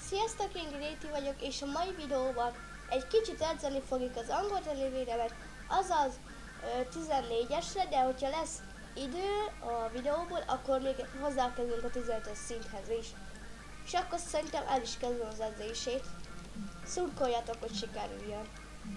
Sziasztok, én Gréti vagyok, és a mai videóban egy kicsit edzeni fogjuk az angol tanulmányomat, azaz 14-esre, de hogyha lesz idő a videóból, akkor még hozzákezdünk a 15-ös szinthez is. És akkor szerintem el is kezdem az edzését. Szurkoljatok, hogy sikerüljön.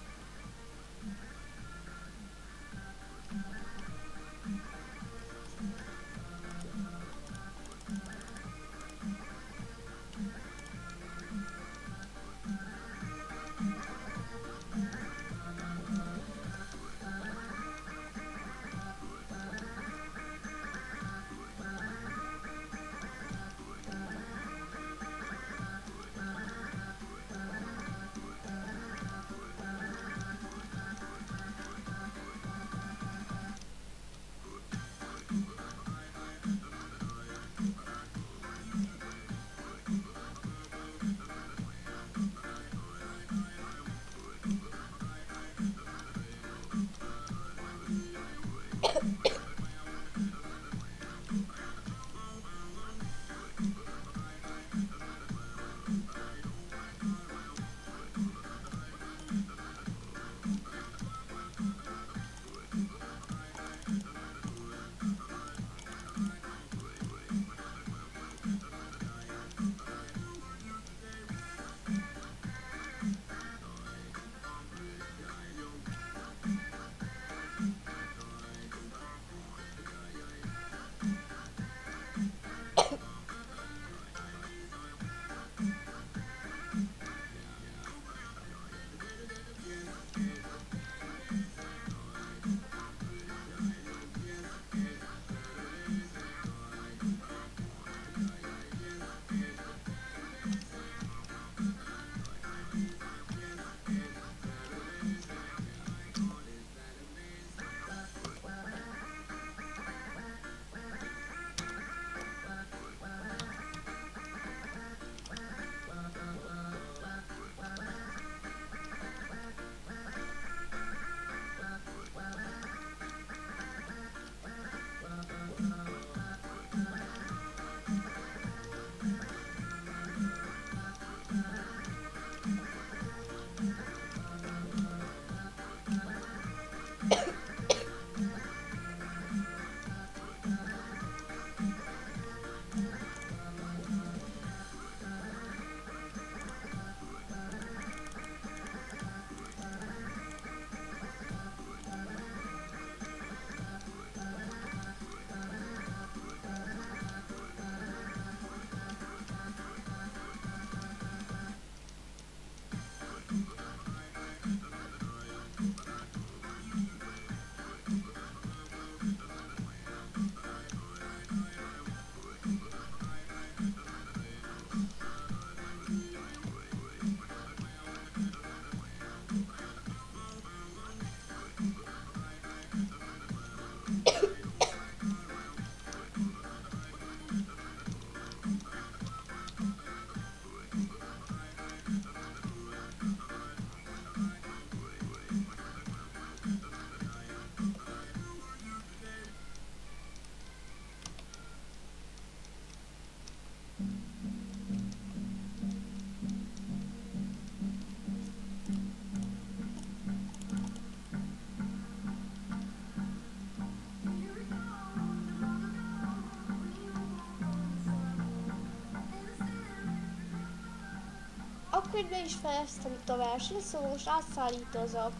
Akkor itt be is fejeztem itt a versenyt, szóval most átszállítozok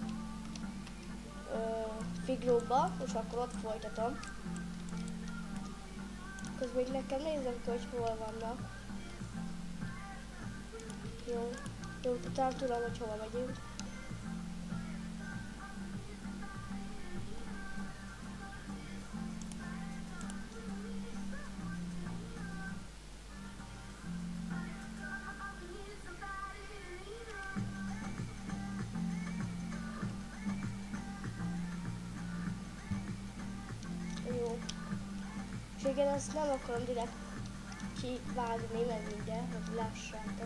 Figlóba, és akkor ott folytatom. Közben még nekem nézem ki, hogy hol vannak. Jó, utána tudom, hogy hova megyünk. És igen, ezt nem akarom direkt kivágni meg mindjárt, hogy lássátok.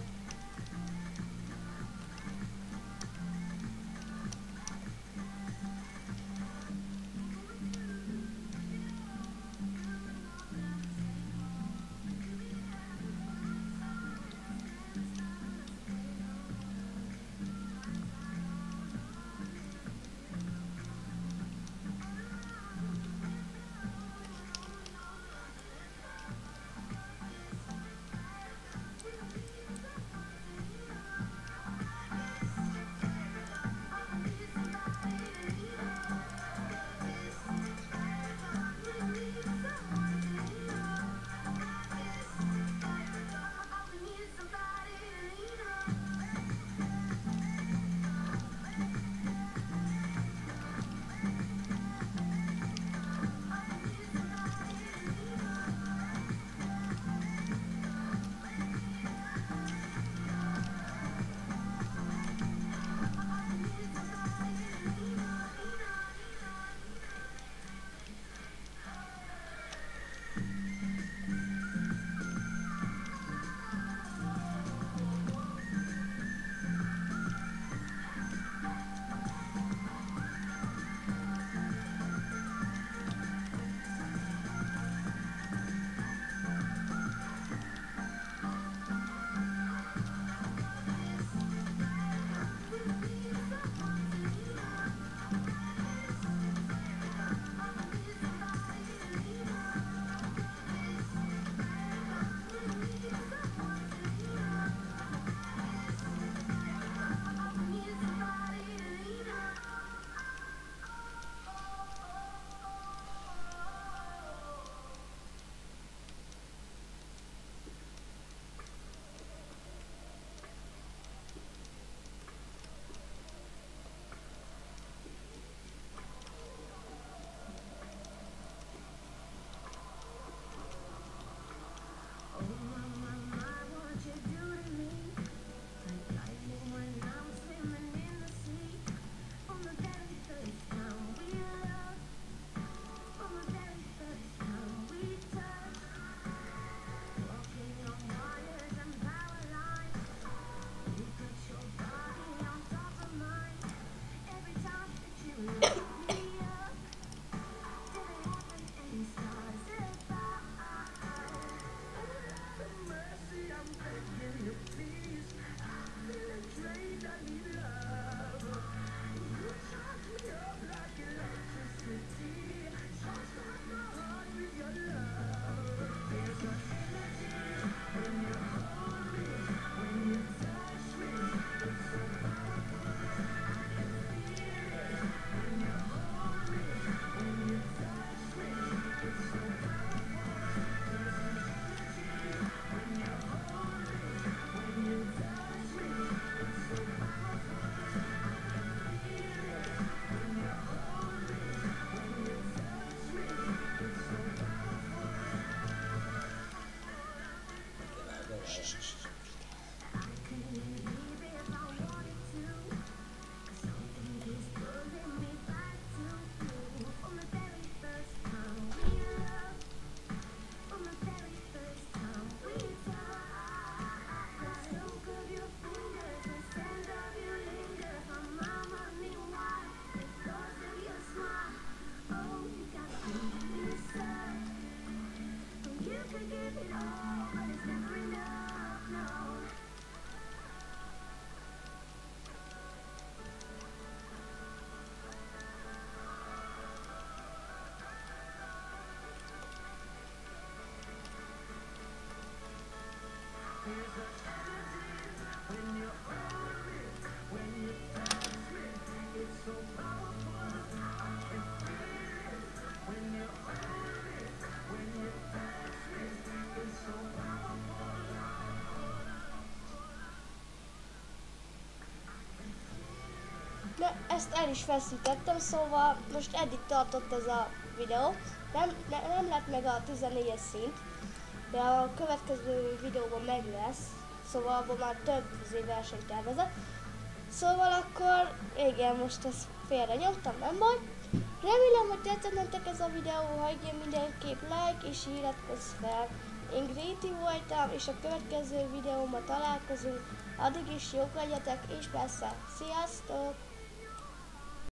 ezt el is feszítettem, szóval most eddig tartott ez a videó. Nem lett meg a 14-es szint, de a következő videóban meg lesz, szóval abban már több versenyt tervezett. Szóval akkor, igen, most ezt félre nyomtam, nem baj. Remélem, hogy tetszett nektek ez a videó, hagyj mindenképp like és iratkozz fel. Én Gréti voltam, és a következő videóban találkozunk. Addig is jók legyetek, és persze, sziasztok!